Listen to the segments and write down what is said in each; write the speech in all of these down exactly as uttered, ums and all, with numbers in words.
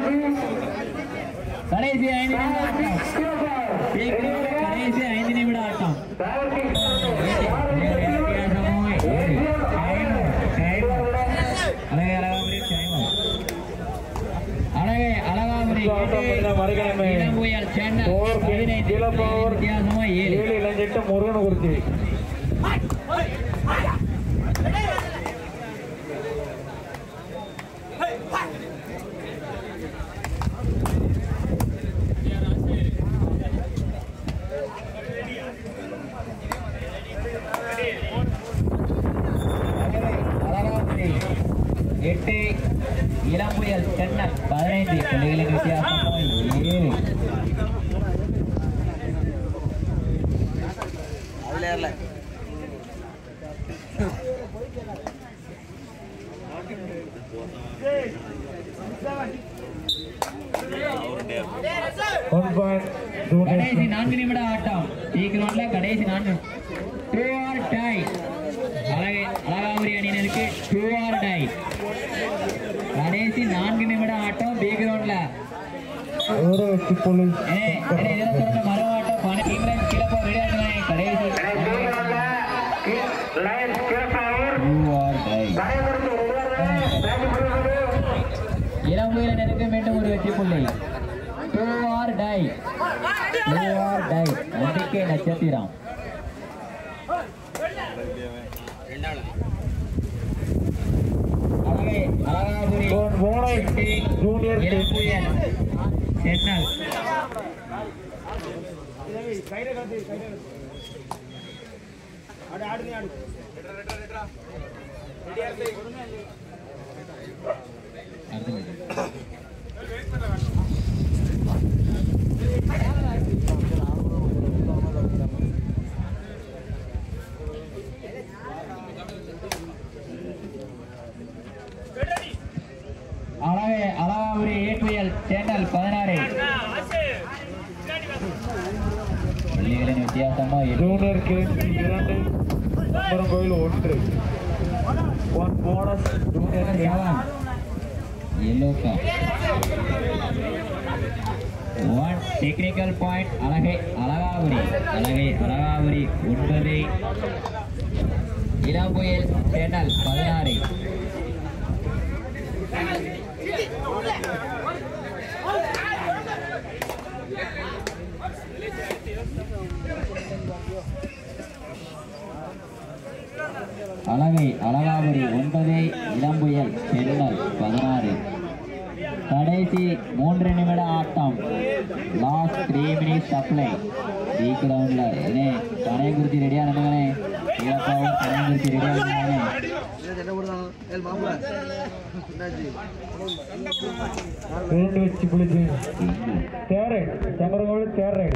கடைசி ஐந்து நிமிடம் கடைசி ஐந்து நிமிட ஆட்டம். அழகை அழகாபுரி இளம்புயல் சேனல் வித்தியாசமா ஏழு இளஞ்சிட்டு முருகன் குறிச்சி எட்டு இளம்புயல் சென்னல் பதினைந்து புள்ளிகளின் வித்தியாசமோ ஏழு. கடைசி நான்கு நிமிட ஆட்டம். சீக்கிரம்ல கடைசி நான்கு டூ ஆர் டை. அழகை அழகாபுரி அணியினருக்கு டூ ஆர் டை. கடைசி நான்கு நிமிட ஆட்டம். பி கிரவுண்ட்ல மறு ஆட்டம் இங்கிலாந்து கிளப்ப ரெடியாக கடைசி இளம்புயலினருக்கு மீண்டும் ஒரு வெற்றி புள்ளி. Do or die. Do or die. நம்பிக்கை நட்சத்திரம். அழகாபுரி ஜூனியர் இளம்புயல் சென்னல் அழகை அழகாபுரி ஏற்றுயல் சேனல் பதினாறு புள்ளிகளின் வித்தியாசமா ஜூனியர் கேம்சி இரண்டு கோயில் ஒன்று one bonus junior seven yellow card one technical point. அழகை அழகாபுரி அழகை அழகாபுரி ஒன்பது இளம்புயல் சேனல் பதினாறு. அழகை அழகாபுரி ஒன்பது இளம்புயல் சென்னல் பதினாறு. கடைசி மூன்று நிமிட ஆட்டம். லாஸ்ட் த்ரீ மினிட்ஸ் சப்ளை. டி கிரவுண்ட்ல ஏனே கணையகுறிச்சி ரெடியா நடந்தானே இலப்பாவும் கணையகுறிச்சி ரெடியா இருந்தானே வச்சு பிடிச்சி third raid Sankarangodu third raid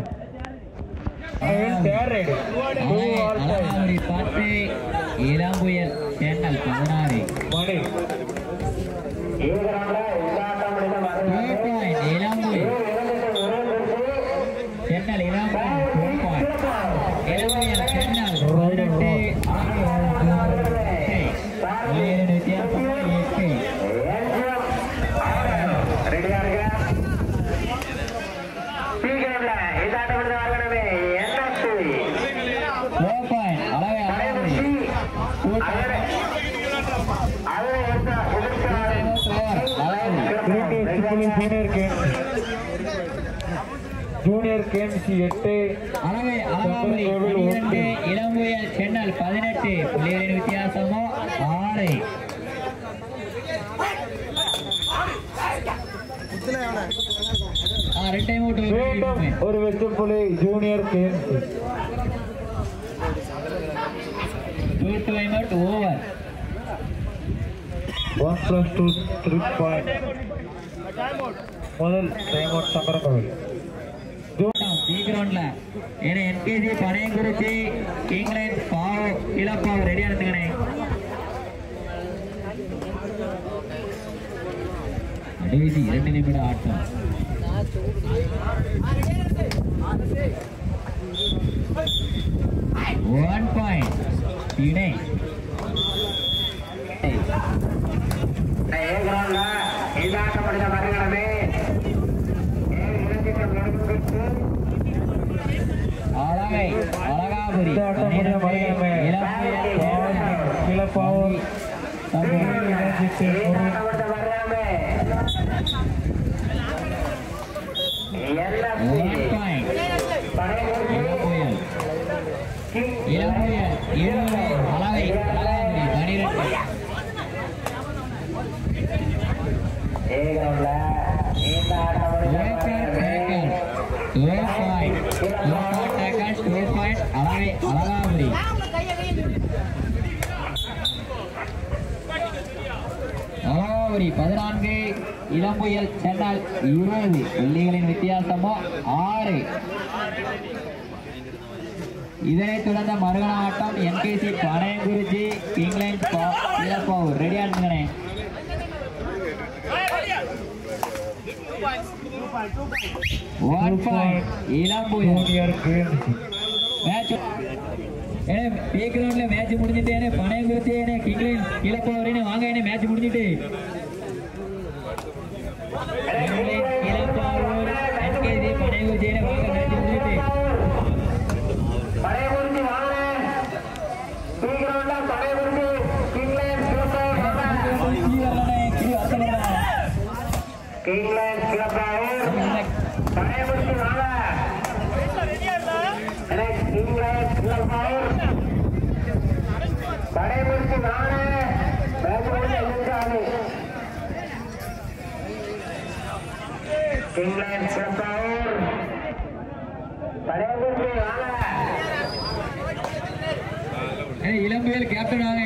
third raid Alagapuri பத்து இளம்புயல் சேனல் பதினாறு. மணி இளம்புயல் சென்னல் இளம்புயல் இளம்புயல் சென்னல் பதினெட்டு வித்தியாசம் எட்டு. ஜூனியர் கேம்சி எட்டு அழகை அழகாபுரி பன்னிரண்டு இளம்புயல் சென்னல் பதினெட்டு புள்ளிகளின் வித்தியாசமோ ஆறு. ஒரு வெற்றி புள்ளி ஜூனியர் கேம்சி. Over one plus two three point. முதல் டைம் அவுட் சங்கரங்கோவில். கிரவுண்ட்ல ஏன்னா என்கேசி பனையங்குறிச்சி இங்கிலாந்து பாவ் இளப்பாவ் ரெடியா இருந்துங்கண்ணே. கடைசி இரண்டு நிமிட ஆட்டம். ஒன் பாயிண்ட் இணை இந்த ஆட்டம் முடிந்த மறுகணமே அழகாபுரி இந்த ஆட்டம் முடிந்த மறுகணமே கிளப்பாவூர் அழகாபுரி பதினான்கு இளம்புயல் சென்னால் இருபது புள்ளிகளின் வித்தியாசமோ ஆறு. இதனைத் தொடர்ந்த மறுகண ஆட்டம் என்கேசி பனையங்குறிச்சி கிங்லைன்ஸ் இளப்பாவூர். ரெடியா இருந்துங்கண்ணே. மேட்ச் முடிஞ்சிட்டேனே பனையங்குறிச்சி கிங்லைன்ஸ் இளப்பாவூர் வாங்க மேட்ச் முடிஞ்சிட்டு இளப்பாவூர் என்கேசி பனையங்குறிச்சி வாங்க மேட்ச் முடிஞ்சிட்டு இளம்புயல் கேப்டன் ஆக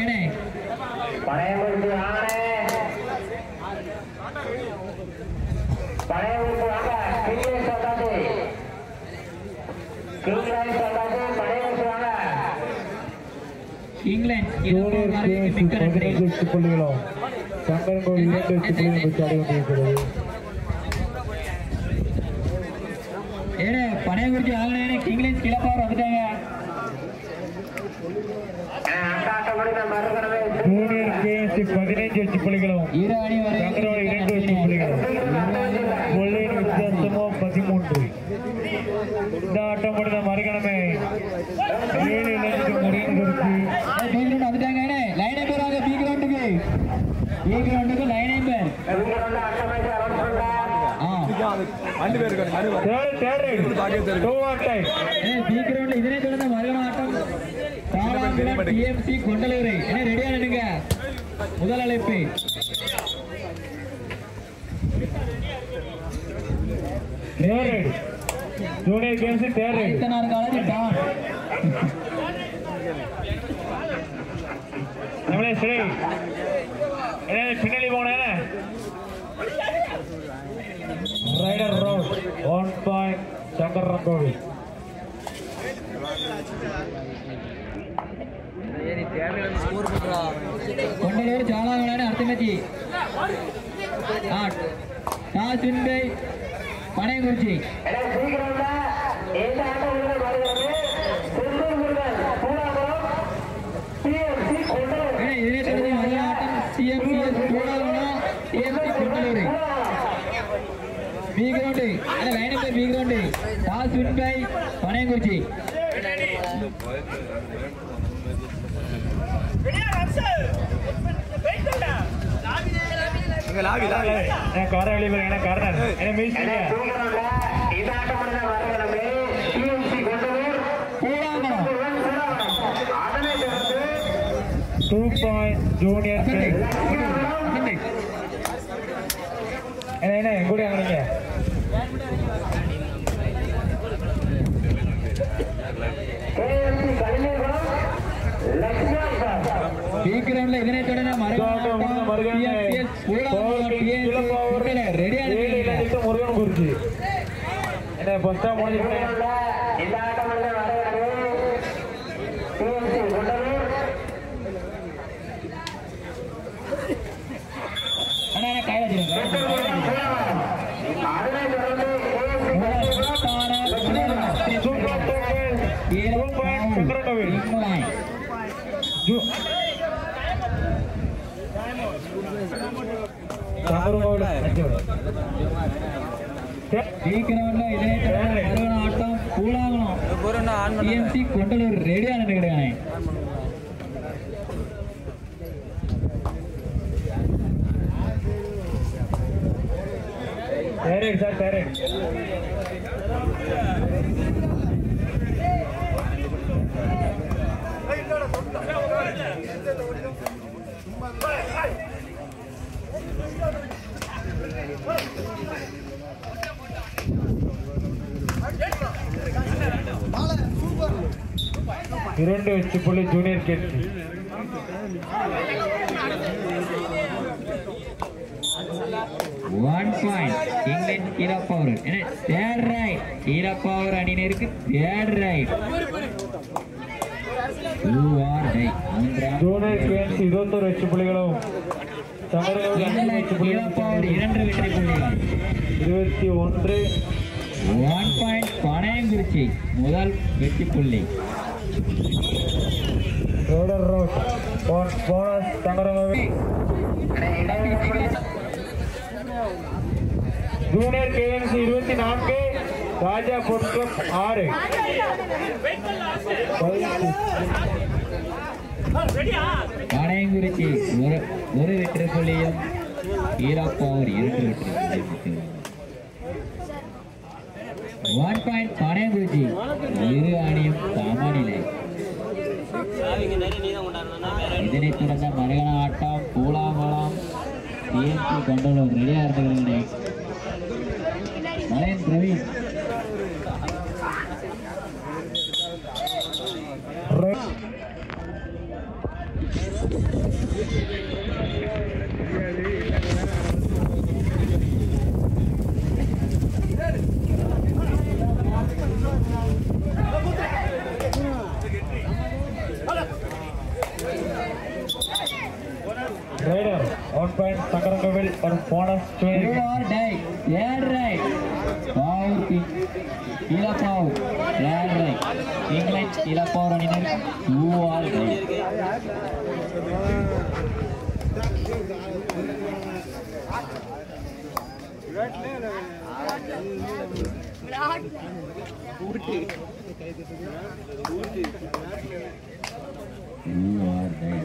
இங்கிலாந்து புள்ளிகளும் சங்கரங்கோடு இரண்டு எட்டு புள்ளிகள் பெற்று அடைய கொண்டிருக்கிறது. ஏனே பனையங்குறிச்சி ஆகணே கிங்லைன்ஸ் கிளப்பாவூர் வந்துட்டாங்க. ஜூனியர் கேஎஸ்சி பதினைஞ்சு எட்டு புள்ளிகளும் இரு அணி வரை சங்கரங்கோடு இரண்டு எட்டு புள்ளிகளும் புள்ளியின் வித்தியாசமோ பதிமூன்று. இந்த ஆட்டம் முடிந்த மறுகணமே ஏழு இலட்சம் முடியும் குறித்து வந்துட்டாங்க. லைன் நம்பர் ஆக பி கிரவுண்டுக்கு பி கிரவுண்டுக்கு லைன் நம்பர் இதனை தொடர்ந்த மறுகண ஆட்டம் டிஎம்சி கொண்டலூரை. என்ன ரெடியா நின்னுங்க. முதல் அழைப்பு ஜூனியர் கேம்ஸ் பின்னாடி போன raider road one point Sankarangodu. Kondalur చాలా விளையாட அடுத்த match toss win by Panaiyankurichi. இதனை தொடர்ந்து மறுநாள் ஆட்டம் CMCS DMC Kondalur B ground line number B ground toss win by Panaiyankurichi. Two point junior என்ன எங்கூட வாங்கினீங்க. இதனை தொடர்ந்து முருகன் குறிச்சி என்ன பஸ்டா முடிஞ்சிருக்கேன். சீக்கிரம்ல இதனை தொடர்ந்து மறுகண ஆட்டம் கூழாங்கலம் டிஎம்சி கொண்டலூர் ரெடியா நினைக்கிறேன். சார் பேரண்ட் இரண்டு வெற்றி புள்ளி ஜூனியர் கேட்சி. ஒன் பாயிண்ட் இங்கிலாந்து கீழப்பவர் தேர்ட் ரைட் கீழப்பவர் அணியினருக்கு தேர்ட் ரைட். ஜூனியர் கேட்சி இருபத்தொரு வெற்றி புள்ளிகளும் கீழப்பவர் இரண்டு வெற்றி புள்ளிகள். இருபத்தி ஒன்று ஒன் பாயிண்ட் பனையங்குறிச்சி முதல் வெற்றி புள்ளி. ரோடர் ரோட் போனஸ் தங்கரங்கோவில். ஜூனியர் கேஎம்சி இருபத்தி நான்கு ராஜா பொற்கம் ஆறு. பனையங்குறிச்சி ஒரு ஒரு வெற்றி புள்ளியும் கீழப்பவர் இரண்டு வெற்றி புள்ளியும். ஒன் பாயிண்ட் பனையங்குறிச்சி இரு அணியும் சமநிலை. இதனை தொடர்ந்த மறுகண ஆட்டம் கூழாங்குளம் டிஎம்சி கொண்டலூர் ரெடியா இருந்தவர்களே. Malaiyan Praveen Raider one point Sankarangovil for bonus twenty. You are die. Third right. Power king. Kila power. Third right. England kila power aninar. You are die. You are die.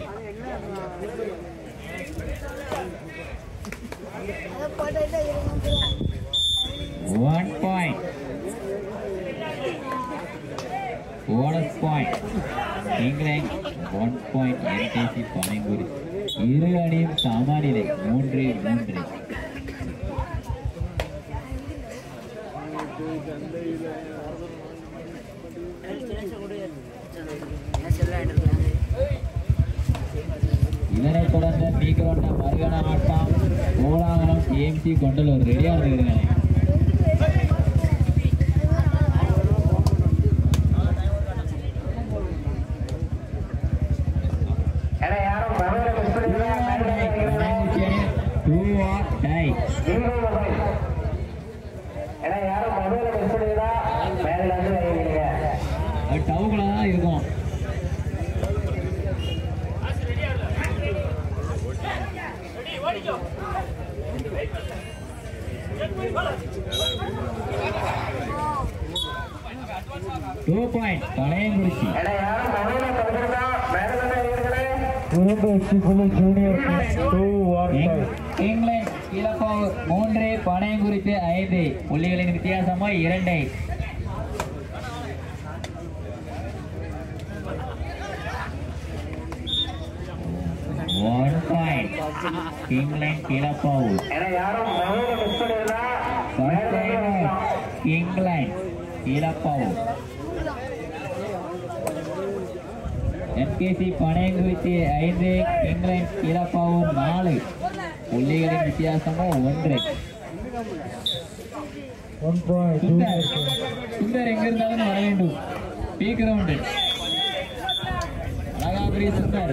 One point. Bonus point. England one point. N K C பனைங்குறி. இரு அணியும் சமநிலை மூன்று மூன்று. இதனை தொடர்ந்து நீக்கிறோண்ட மறுகண ஆட்டம் Koolangulam TMC Kondalur ரெடியா இருக்கிறாங்க. டவுக்குள்ள தான் இருக்கும். Two point Panaiyankurichi. இங்கிலாந்து கீழப்பவர் மூன்று பனையங்குறிச்சி ஐந்து புள்ளிகளின் வித்தியாசமா இரண்டை. ஒன் பாயிண்ட் இங்கிலாந்து கீழப்பவர். இங்கிலாந்து கீழப்பவர். என்கேசி பனையங்குறிச்சி ஐந்து இங்கிலாந்து கீழப்பவர் நாலு புள்ளிகளின் வித்தியாசமோ ஒன்று. சுந்தர் எங்க இருந்தாலும் வர வேண்டும். B ground Alagapuri Sundar.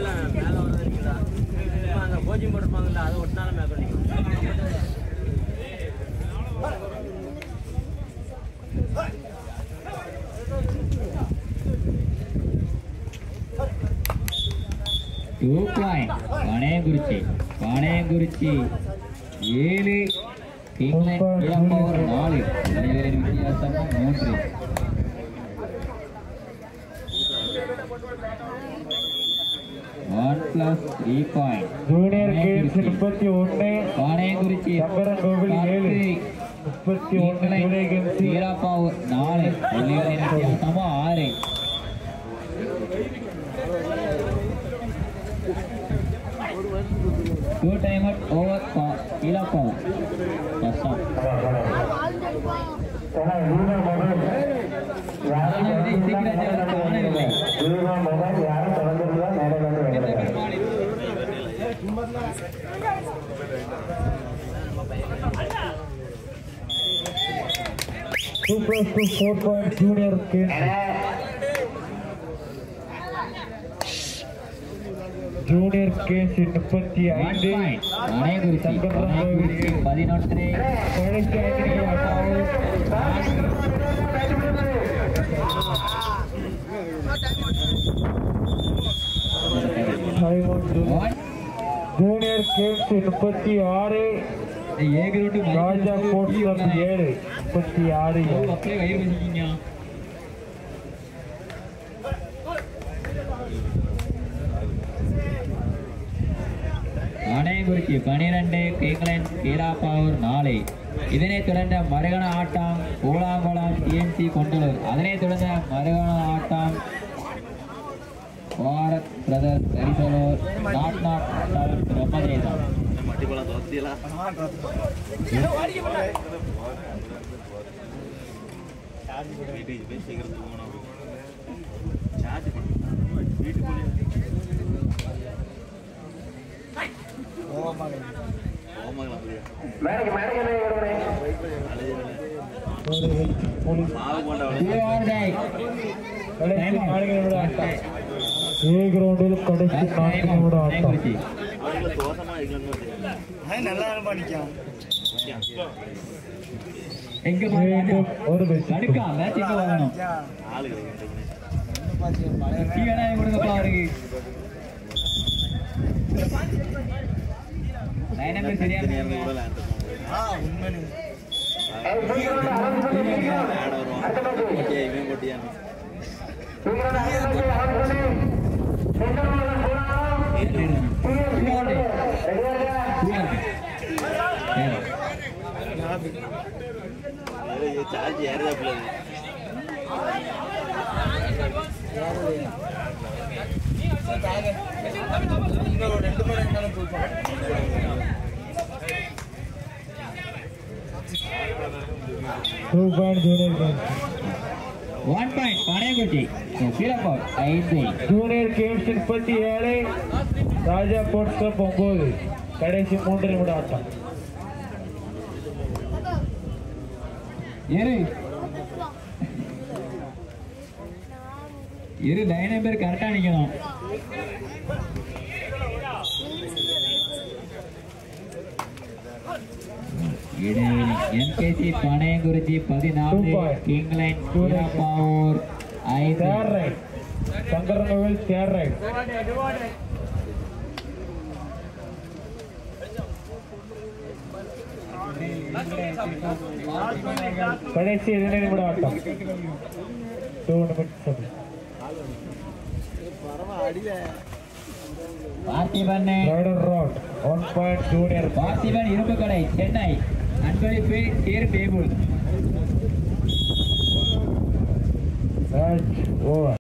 Two point Panaiyankurichi. Panaiyankurichi ஏழு கிங்லைன் இளம்பவர் நாலு இளைஞரின் வித்தியாசம் மூன்று. One plus three point. Junior games முப்பத்தி ஒன்று பாளையங்குறிச்சி சங்கரன்கோவில் ஏழு முப்பத்தி ஒன்று ஜூனியர் கேம்ஸ் வீராப்பாவூர் நாலு இளைஞரின் வித்தியாசம் ஆறு. Two time out over for Ilapav. First up. two plus two four point junior kids. Junior kids முப்பத்தி ஐந்து பாளையங்குறிச்சி பதினொன்று. ஜூனியர் கேம்ஸ் முப்பத்தி ஆறு ராஜா போர்ட்ஸ் ஏழு முப்பத்தி ஆறு. அப்படியே வயிறு வசிக்கிங்க. பாளையங்குறிச்சி பனிரெண்டு கிங்லைன் வீராப்பாவூர் நாலு. இதனைத் தொடர்ந்த மருகன ஆட்டம் கூழாங்குளம் டிஎம்சி கொண்டலூர். அதனைத் தொடர்ந்த மருகன ஆட்டம் பாரத் பிரதர்ஸ் கரிசலூர் நாட் நாட் பிரம்மதேசம். ஏ கிரவுண்டில் கடைசி நான்கு நிமிட ஆட்டம். ஒரு two point junior games. one point பாளையங்குறிச்சி வீராப்பாவூர் ஐந்து. ஜூனியர் கேம்ஸ் முப்பத்தி ஏழு ராஜா போர்ட்ஸ் கிளப் ஒன்பது. கடைசி மூன்று நிமிட ஆட்டம். இரு இரு லைன் நம்பர் கரெக்டா நிக்கணும். என்கேசி பாளையங்குறிச்சி பதினாலு கிங்லைன் வீராப்பாவூர் ஐந்து. Sankarankovil third raid. கடைசி இரண்டு நிமிட ஆட்டம். Parthiban one point junior. Parthiban இரும்பு கடை சென்னை அன்பளிப்பு தேர் டேபிள். ஓவர்.